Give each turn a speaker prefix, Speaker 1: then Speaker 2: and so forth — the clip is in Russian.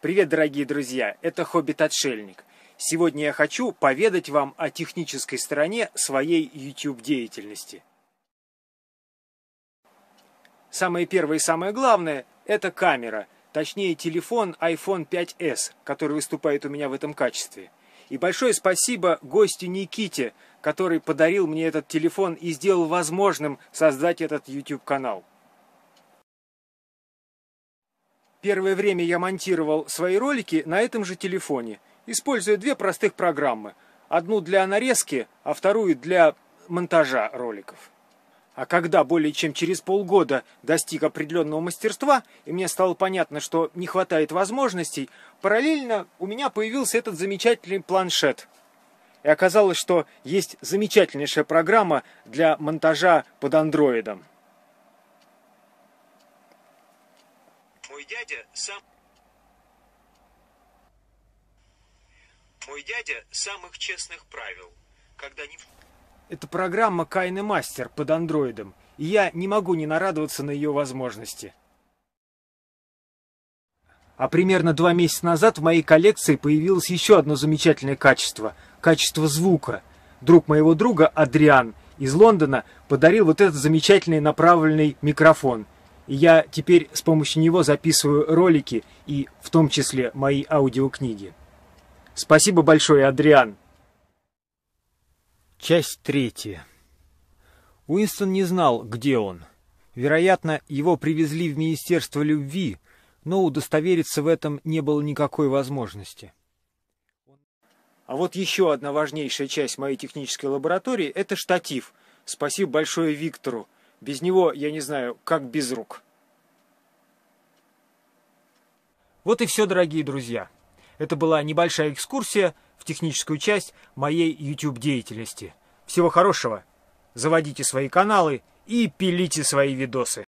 Speaker 1: Привет, дорогие друзья! Это Хоббит-отшельник. Сегодня я хочу поведать вам о технической стороне своей YouTube-деятельности. Самое первое и самое главное – это камера, точнее телефон iPhone 5s, который выступает у меня в этом качестве. И большое спасибо гостю Никите, который подарил мне этот телефон и сделал возможным создать этот YouTube-канал. Первое время я монтировал свои ролики на этом же телефоне, используя две простых программы. Одну для нарезки, а вторую для монтажа роликов. А когда более чем через полгода достиг определенного мастерства, и мне стало понятно, что не хватает возможностей, параллельно у меня появился этот замечательный планшет. И оказалось, что есть замечательнейшая программа для монтажа под андроидом.
Speaker 2: Мой дядя самых честных правил, когда не...
Speaker 1: Это программа KineMaster под андроидом, и я не могу не нарадоваться на ее возможности. А примерно 2 месяца назад в моей коллекции появилось еще одно замечательное качество – качество звука. Друг моего друга, Адриан, из Лондона, подарил вот этот замечательный направленный микрофон. И я теперь с помощью него записываю ролики и в том числе мои аудиокниги. Спасибо большое, Адриан. Часть 3. Уинстон не знал, где он. Вероятно, его привезли в Министерство любви, но удостовериться в этом не было никакой возможности. А вот еще одна важнейшая часть моей технической лаборатории – это штатив. Спасибо большое Виктору. Без него я не знаю, как без рук. Вот и все, дорогие друзья. Это была небольшая экскурсия в техническую часть моей YouTube-деятельности. Всего хорошего. Заводите свои каналы и пилите свои видосы.